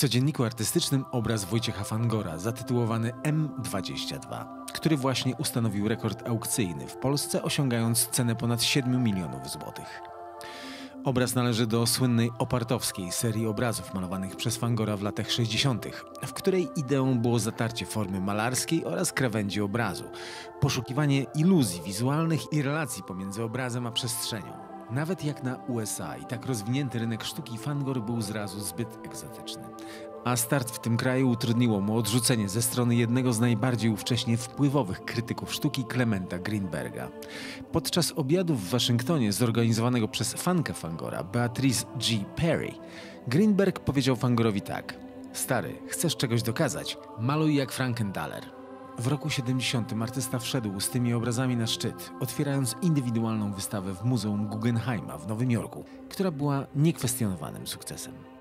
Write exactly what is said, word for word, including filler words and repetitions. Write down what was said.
codzienniku artystycznym obraz Wojciecha Fangora zatytułowany M dwadzieścia dwa, który właśnie ustanowił rekord aukcyjny w Polsce, osiągając cenę ponad siedmiu milionów złotych. Obraz należy do słynnej opartowskiej serii obrazów malowanych przez Fangora w latach sześćdziesiątych, w której ideą było zatarcie formy malarskiej oraz krawędzi obrazu, poszukiwanie iluzji wizualnych i relacji pomiędzy obrazem a przestrzenią. Nawet jak na U S A i tak rozwinięty rynek sztuki, Fangor był zrazu zbyt egzotyczny. A start w tym kraju utrudniło mu odrzucenie ze strony jednego z najbardziej ówcześnie wpływowych krytyków sztuki, Clementa Greenberga. Podczas obiadu w Waszyngtonie zorganizowanego przez fankę Fangora, Beatrice G. Perry, Greenberg powiedział Fangorowi tak: „Stary, chcesz czegoś dokazać? Maluj jak Frankenthaler”. W roku siedemdziesiątym artysta wszedł z tymi obrazami na szczyt, otwierając indywidualną wystawę w Muzeum Guggenheima w Nowym Jorku, która była niekwestionowanym sukcesem.